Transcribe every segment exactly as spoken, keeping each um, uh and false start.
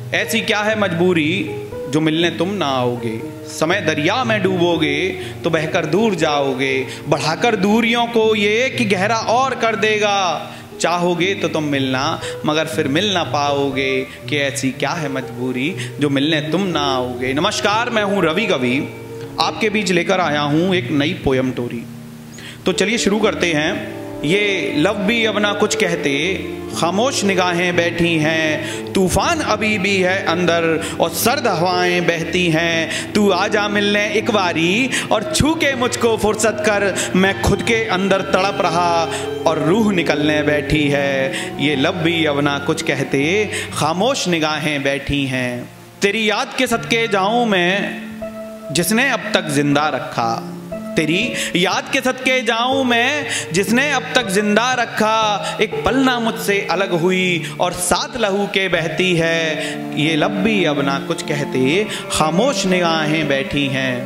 ऐसी क्या है मजबूरी जो मिलने तुम ना आओगे। समय दरिया में डूबोगे तो बहकर दूर जाओगे, बढ़ाकर दूरियों को ये कि गहरा और कर देगा। चाहोगे तो तुम मिलना मगर फिर मिल ना पाओगे, कि ऐसी क्या है मजबूरी जो मिलने तुम ना आओगे। नमस्कार, मैं हूँ रवि कवि, आपके बीच लेकर आया हूँ एक नई पोयम टोरी। तो चलिए शुरू करते हैं। ये लव भी अब ना कुछ कहते, खामोश निगाहें बैठी हैं, तूफान अभी भी है अंदर और सर्द हवाएं बहती हैं। तू आजा मिलने एक बारी और छू के मुझको फुर्सत कर, मैं खुद के अंदर तड़प रहा और रूह निकलने बैठी है। ये लब भी अब ना कुछ कहते, खामोश निगाहें बैठी हैं। तेरी याद के सदके जाऊं मैं जिसने अब तक जिंदा रखा, तेरी याद के सदके जाऊं मैं जिसने अब तक जिंदा रखा। एक पल ना मुझसे अलग हुई और साथ लहू के बहती है। ये लब भी अब ना कुछ कहते, खामोश निगाहें बैठी हैं।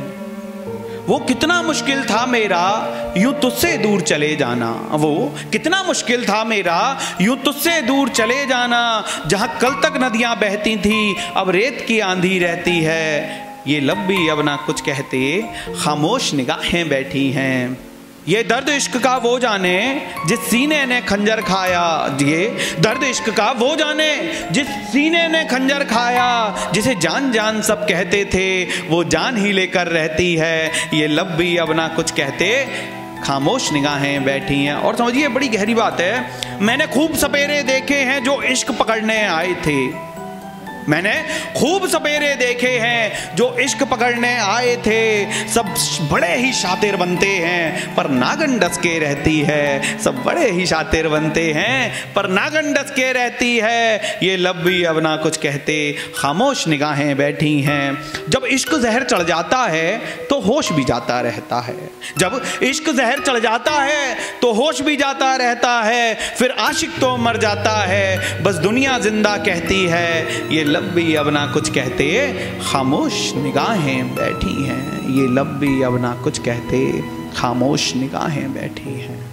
वो कितना मुश्किल था मेरा यूं तुझसे दूर चले जाना, वो कितना मुश्किल था मेरा यूं तुझसे दूर चले जाना। जहां कल तक नदियां बहती थी अब रेत की आंधी रहती है। ये लब भी अब ना कुछ कहते, खामोश निगाहें बैठी हैं। ये दर्द इश्क का वो जाने जिस सीने ने खंजर खाया, ये दर्द इश्क का वो जाने जिस सीने ने खंजर खाया। जिसे जान जान सब कहते थे वो जान ही लेकर रहती है। ये लब भी अब ना कुछ कहते, खामोश निगाहें बैठी हैं। और समझिए बड़ी गहरी बात है। मैंने खूब सपेरे देखे हैं जो इश्क पकड़ने आए थे, मैंने खूब सपेरे देखे हैं जो इश्क पकड़ने आए थे। सब बड़े ही शातिर बनते हैं पर नागन डस के रहती है, सब बड़े ही शातिर बनते हैं पर नागन डस के रहती है। ये लब भी अब ना कुछ कहते, खामोश निगाहें बैठी हैं। जब इश्क जहर चढ़ जाता है तो होश भी जाता रहता है, जब इश्क जहर चढ़ जाता है तो होश भी जाता रहता है। फिर आशिक तो मर जाता है, बस दुनिया जिंदा कहती है। ये लब भी अब ना कुछ कहते, खामोश निगाहें बैठी हैं। ये लब भी अब ना कुछ कहते, खामोश निगाहें बैठी हैं।